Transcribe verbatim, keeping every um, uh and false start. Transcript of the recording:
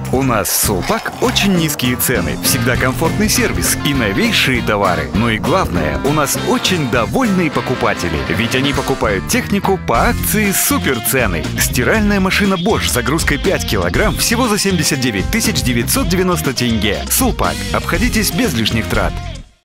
У нас в Сулпак очень низкие цены, всегда комфортный сервис и новейшие товары. Ну и главное, у нас очень довольные покупатели, ведь они покупают технику по акции суперцены. Стиральная машина Bosch с загрузкой пять килограмм всего за семьдесят девять тысяч девятьсот девяносто тенге. Сулпак. Обходитесь без лишних трат.